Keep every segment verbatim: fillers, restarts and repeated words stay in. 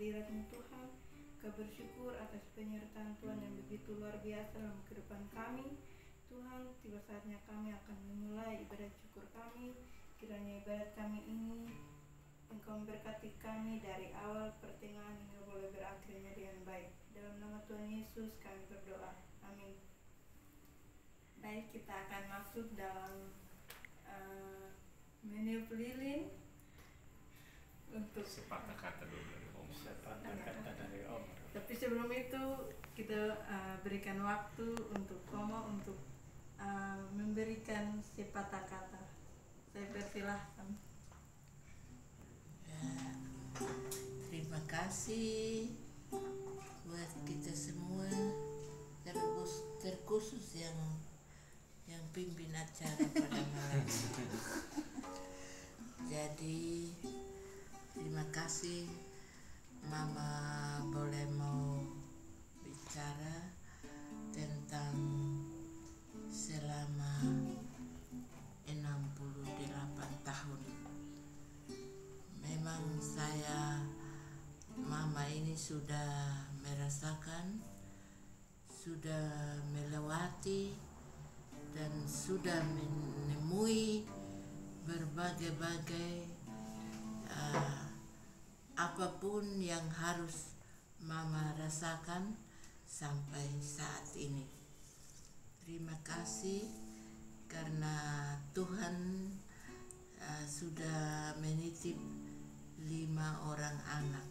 hadirat-Mu Tuhan. Kau bersyukur atas penyertaan Tuhan yang begitu luar biasa dalam kehidupan kami. Tuhan, tiba saatnya kami akan memulai ibadah syukur kami. Kiranya ibadat kami ini Engkau memberkati kami dari awal pertengahan hingga boleh berakhirnya dengan baik. Dalam nama Tuhan Yesus kami berdoa. Amin. Baik, kita akan masuk dalam uh, menu pelilin untuk sepatah kata dulu dari Om. Sepatah kata dari Om. Tapi sebelum itu kita uh, berikan waktu untuk Komo untuk uh, memberikan sepatah kata. Saya persilahkan. Ya, terima kasih buat kita semua, terkhusus, terkhusus yang yang pimpin acara pada malam. Jadi terima kasih Mama boleh mau bicara tentang selama enam puluh delapan tahun. Memang saya, Mama ini sudah merasakan, sudah melewati dan sudah menemui berbagai-bagai uh, apapun yang harus Mama rasakan sampai saat ini. Terima kasih karena Tuhan uh, sudah menitip lima orang anak,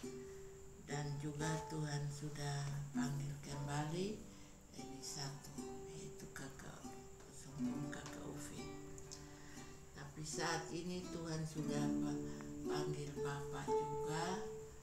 dan juga Tuhan sudah panggil kembali ini satu, yaitu kakak Sungguh kakak Ufi. Tapi saat ini Tuhan sudah panggil Papa juga,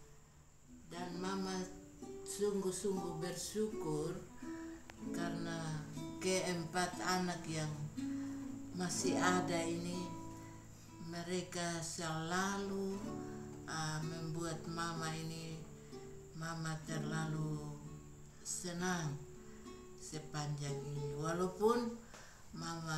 dan Mama sungguh-sungguh bersyukur karena keempat anak yang masih ada ini, mereka selalu uh, membuat Mama ini, Mama terlalu senang sepanjang ini. Walaupun Mama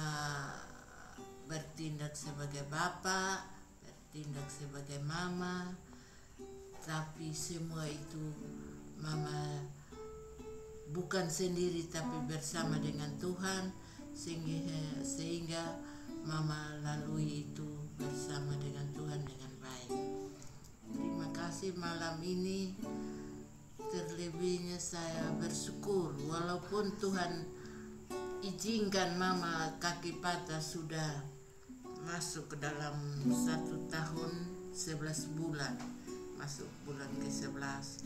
bertindak sebagai bapak, bertindak sebagai mama, tapi semua itu Mama bukan sendiri tapi bersama dengan Tuhan, sehingga, sehingga Mama lalui itu bersama dengan Tuhan dengan baik. Terima kasih malam ini. Terlebihnya saya bersyukur walaupun Tuhan izinkan Mama kaki patah sudah masuk ke dalam satu tahun sebelas bulan, masuk bulan ke sebelas,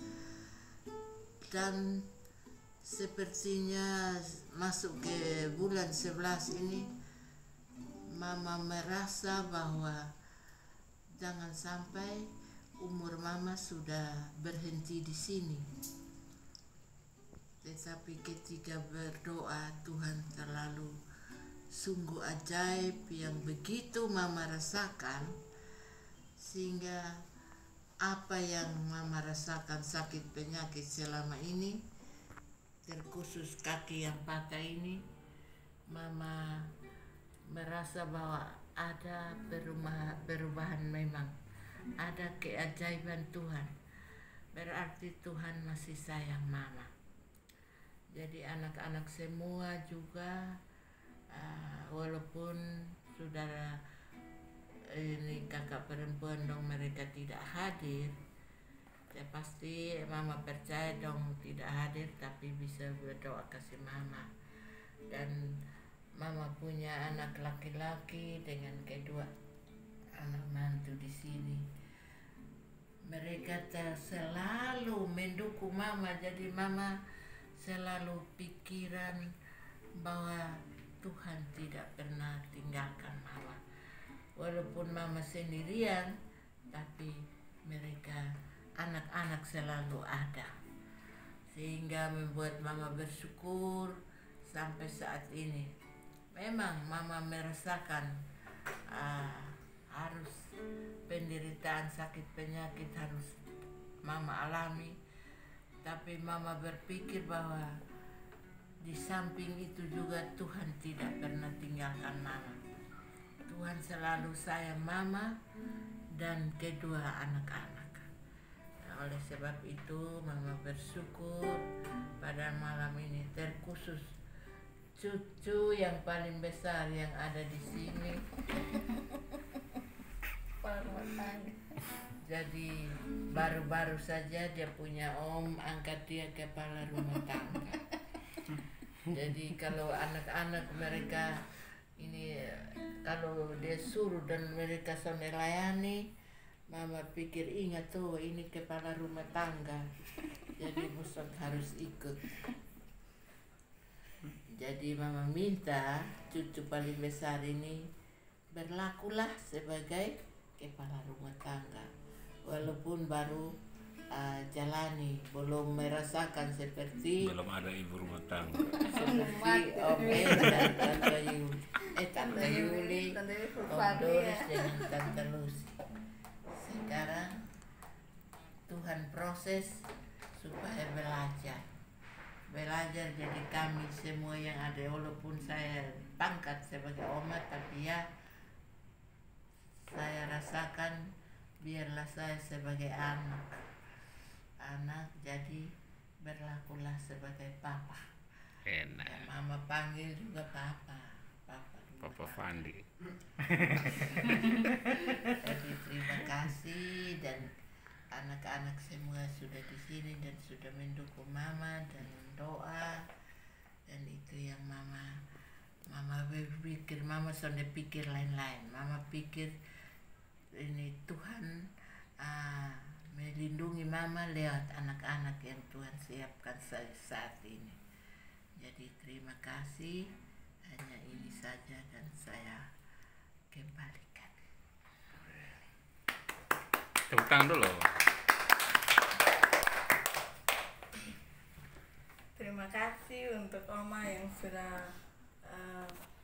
dan sepertinya masuk ke bulan sebelas ini Mama merasa bahwa jangan sampai umur Mama sudah berhenti di sini. Tetapi ketika berdoa, Tuhan terlalu sungguh ajaib yang begitu Mama rasakan, sehingga apa yang Mama rasakan sakit penyakit selama ini, terkhusus kaki yang patah ini, Mama merasa bahwa ada perubahan, perubahan memang, ada keajaiban Tuhan. Berarti Tuhan masih sayang Mama. Jadi anak-anak semua juga uh, walaupun saudara ini kakak perempuan dong mereka tidak hadir, ya pasti Mama percaya dong tidak hadir tapi bisa berdoa kasih Mama. Dan Mama punya anak laki-laki dengan kedua anak mantu di sini. Mereka selalu mendukung Mama, jadi Mama selalu pikiran bahwa Tuhan tidak pernah tinggalkan Mama. Walaupun Mama sendirian, tapi mereka anak-anak selalu ada, sehingga membuat Mama bersyukur sampai saat ini. Memang Mama merasakan uh, harus penderitaan sakit penyakit harus Mama alami, tapi Mama berpikir bahwa di samping itu juga Tuhan tidak pernah tinggalkan Mama. Tuhan selalu sayang Mama dan kedua anak-anak. Oleh sebab itu Mama bersyukur pada malam ini terkhusus cucu yang paling besar yang ada di sini. Jadi baru-baru saja dia punya om angkat dia kepala rumah tangga. Jadi kalau anak-anak mereka ini kalau dia suruh dan mereka sampai layani, Mama pikir ingat tuh ini kepala rumah tangga. Jadi Musang harus ikut. Jadi Mama minta cucu paling besar ini berlakulah sebagai kepala rumah tangga. Walaupun baru uh, jalani, belum merasakan seperti belum ada ibu rumah tangga. seperti Om El dan Tante Yuli, eh Tante Yuli, Om Doris dengan Tante Lucy. Sekarang Tuhan proses supaya belajar, belajar jadi kami semua yang ada, walaupun saya pangkat sebagai oma, tapi ya saya rasakan biarlah saya sebagai anak anak jadi berlakulah sebagai papa. Enak. Ya, Mama panggil juga papa papa Papa Fandi. Jadi terima kasih, dan anak-anak semua sudah di sini dan sudah mendukung Mama dan doa, dan itu yang Mama Mama berpikir. Mama sudah pikir lain-lain. Mama pikir ini Tuhan uh, melindungi Mama lewat anak-anak yang Tuhan siapkan saat ini. Jadi terima kasih, hanya ini saja dan saya kembalikan. Tepuk tangan dulu. Terima kasih untuk Oma yang sudah uh,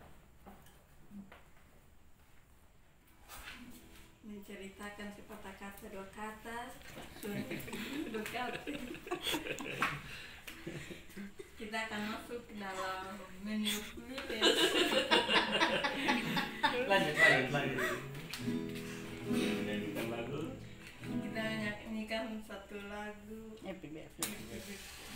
menceritakan sepatah kata dua kata dua kata. Kita akan masuk ke dalam menu playlist. Lanjut, lanjut, lanjut. Menyanyikan lagu. Kita nyanyikan satu lagu. Happy birthday.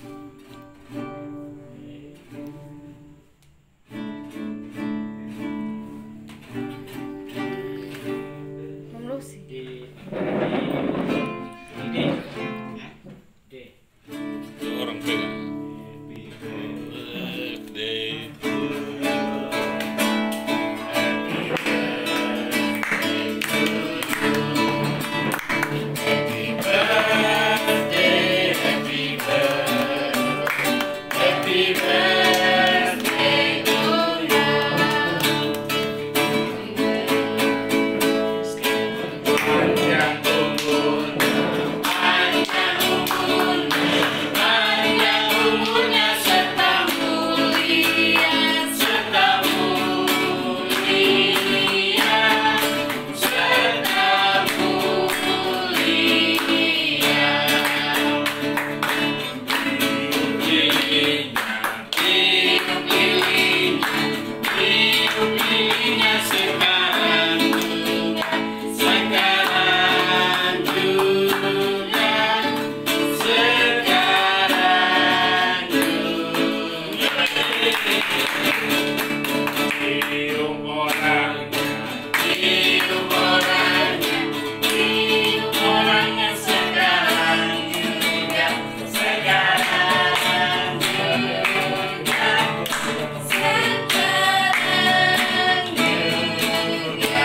Orang pegang. Birthday to you. Happy birthday, happy birthday, happy birthday to you. Panjang umur, panjang umurnya, panjang umurnya serta mulia, serta mulia, serta mulia. Tiup lilinnya, tiup lilinnya sekarang juga, sekarang juga, sekarang juga. Tiup orangnya, tiup orangnya, tiup orangnya sekarang juga, sekarang juga, sekarang juga.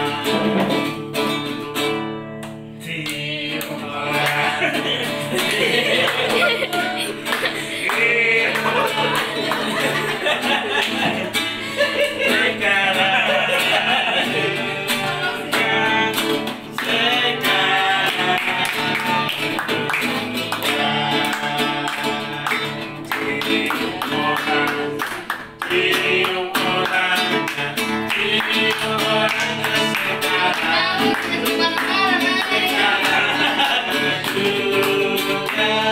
Tiup orangnya. Sekarang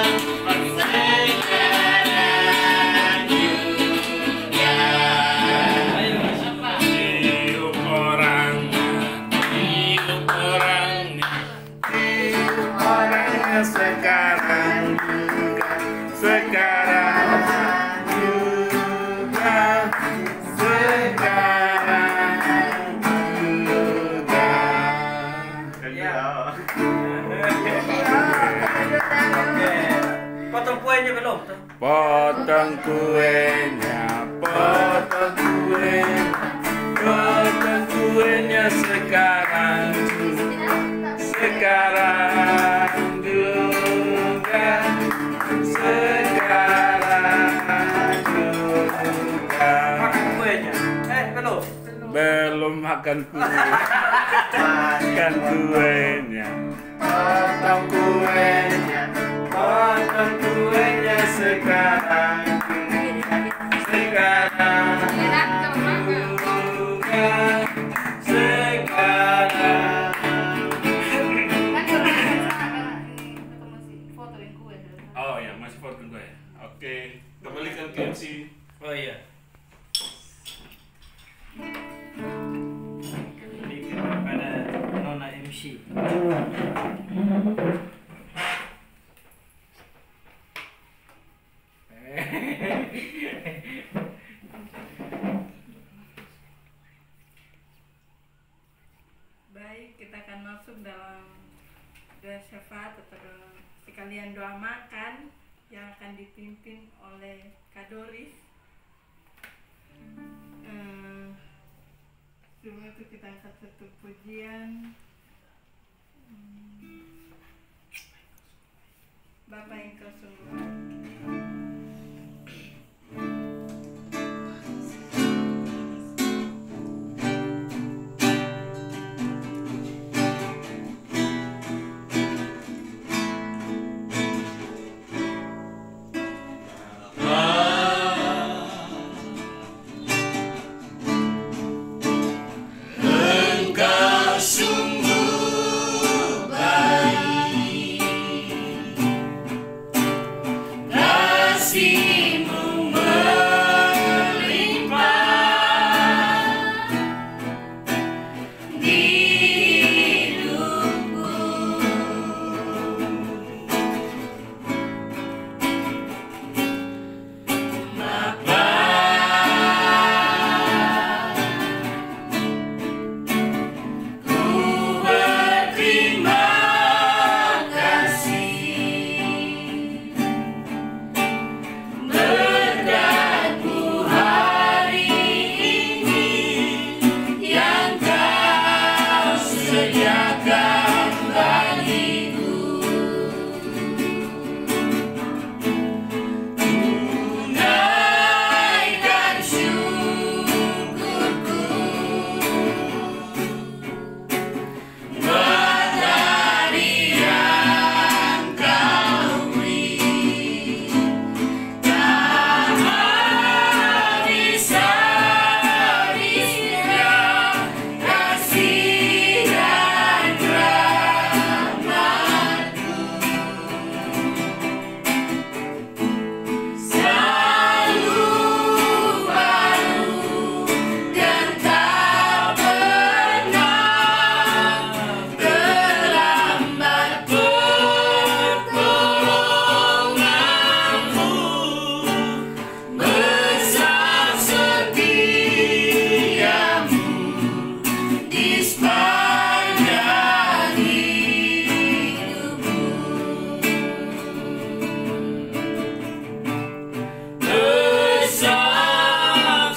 sekarang juga, sekarang juga, sekarang juga. Ya. Oke. Potong kuenya belum tuh? Potong kuenya, potong kuenya, potong kuenya sekarang juga, sekarang juga, sekarang juga. Makan kuenya. Eh, belum. Belum makan kue, makan kuenya, potong kuenya, potong kuenya sekarang, sekarang juga, sekarang. Oh ya, masih foto gue ya. Oke, kembalikan ke M C. Oh iya. Kembali kepada Nona M C. Baik, kita akan masuk dalam doa syafaat atau sekalian doa makan yang akan dipimpin oleh Kak Doris. Hmm, sebelum itu kita angkat satu pujian. Hmm, Bapa yang kau sungguh Engkau sungguh baik, kasih-Mu melimpah di hidupku. Bapa, ku berterima kasih berkat-Mu hari ini yang Kau sediakan bagiku. Tunaikan syukurku buat hari yang Kau beri. Tak habis-habisnya kasih dan rahmat-Mu, selalu baru dan tak pernah terlambat pertolongan-Mu, besar setiamu di sepanjang hidupku. Besar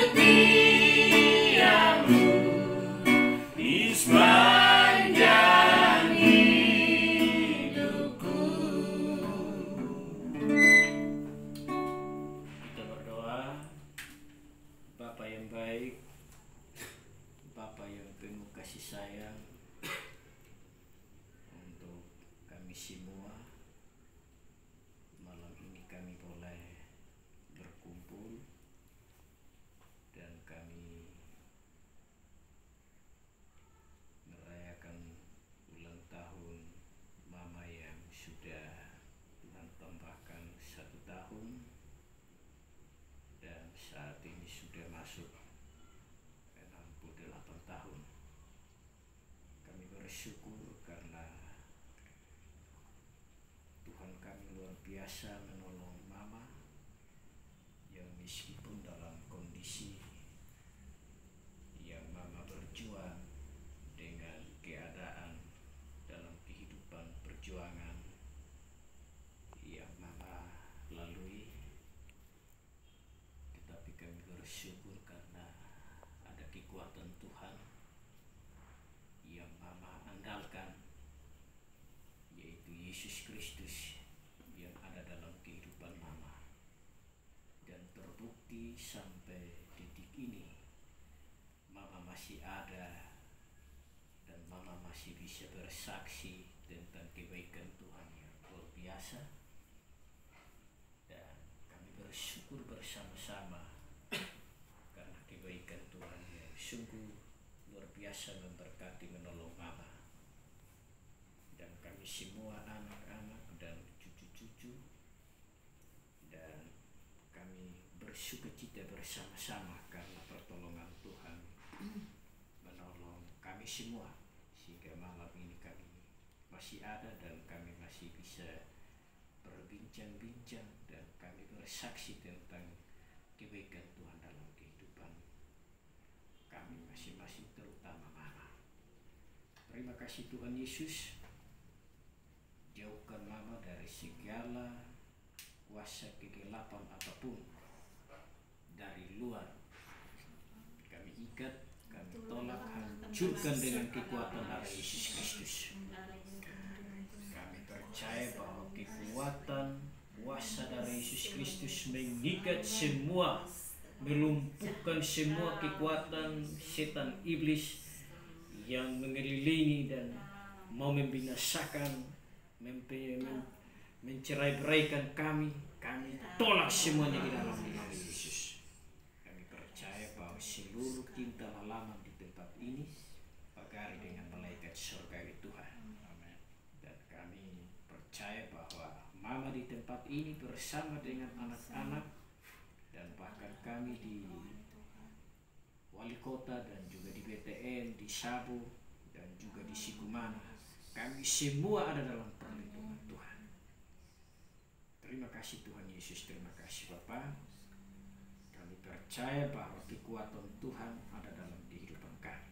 setiamu di sepanjang hidupku. Kita berdoa. Bapa yang baik, Bapa yang penuh kasih sayang untuk kami semua. Malam ini kami boleh berkumpul dan kami merayakan ulang tahun Mama yang sudah Tuhan tambahkan satu tahun dan saat ini sudah masuk enam puluh delapan tahun. Kami bersyukur karena biasa menolong mama yang meskipun dalam kondisi yang mama berjuang dengan keadaan dalam kehidupan perjuangan yang mama lalui, tetapi kami bersyukur karena ada kekuatan Tuhan yang mama andalkan, yaitu Yesus Kristus yang ada dalam kehidupan mama. Dan terbukti sampai detik ini mama masih ada dan mama masih bisa bersaksi tentang kebaikan Tuhan yang luar biasa. Dan kami bersyukur bersama-sama karena kebaikan Tuhan yang sungguh luar biasa memberkati menolong mama. Dan kami semua anak-anak dan cucu-cucu, dan kami bersukacita bersama-sama karena pertolongan Tuhan menolong kami semua, sehingga malam ini kami masih ada dan kami masih bisa berbincang-bincang dan kami bersaksi tentang kebaikan Tuhan dalam kehidupan kami masing-masing, terutama mama. Terima kasih Tuhan Yesus, jauhkan mama dari segala kuasa kegelapan apapun dari luar. Kami ikat, kami tolak, hancurkan dengan kekuatan darah Yesus Kristus. Kami percaya bahwa kekuatan kuasa darah Yesus Kristus mengikat semua, melumpuhkan semua kekuatan setan iblis yang mengelilingi dan mau membinasakan, mempe- mem- mencerai-beraikan kami. Kami tolak semuanya di dalam nama Yesus. Kami percaya bahwa seluruh tinta halaman di tempat ini pagari dengan malaikat surgawi Tuhan. Amin. Dan kami percaya bahwa mama di tempat ini bersama dengan anak-anak dan bahkan kami di wali kota dan juga di B T N, di Sabu dan juga di Sikumana, kami semua ada dalam perlindungan Tuhan. Terima kasih Tuhan Yesus, terima kasih Bapa. Kami percaya bahwa kekuatan Tuhan ada dalam kehidupan kami.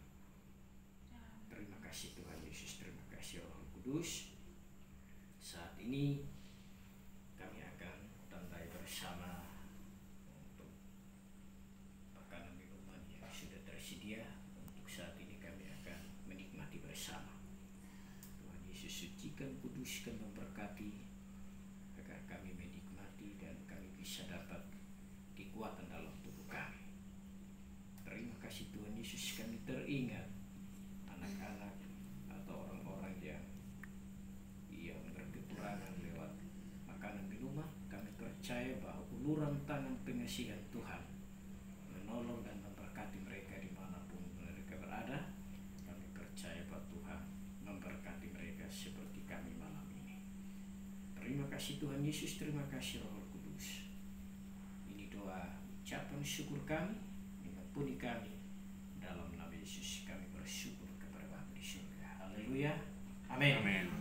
Terima kasih Tuhan Yesus, terima kasih Roh Kudus. Saat ini kami akan tandai bersama untuk makanan minuman yang sudah tersedia. Untuk saat ini kami akan menikmati bersama. Tuhan Yesus sucikan, kuduskan, memberkati agar kami menikmati dan kami bisa dapat kekuatan dalam tubuh kami. Terima kasih Tuhan Yesus, kami teringat anak-anak atau orang-orang yang yang berkekurangan lewat makanan minuman. Kami percaya bahwa uluran tangan pengasihan Tuhan menolong dan memberkati mereka dimanapun mereka berada. Kami percaya bahwa Tuhan memberkati mereka seperti kami malam ini. Terima kasih Tuhan Yesus, terima kasih Roh Kudus. Ini doa ucapan syukur kami, mengampuni kami. Dalam nama Yesus kami bersyukur kepada Bapa di surga. Haleluya. Amin. Amin.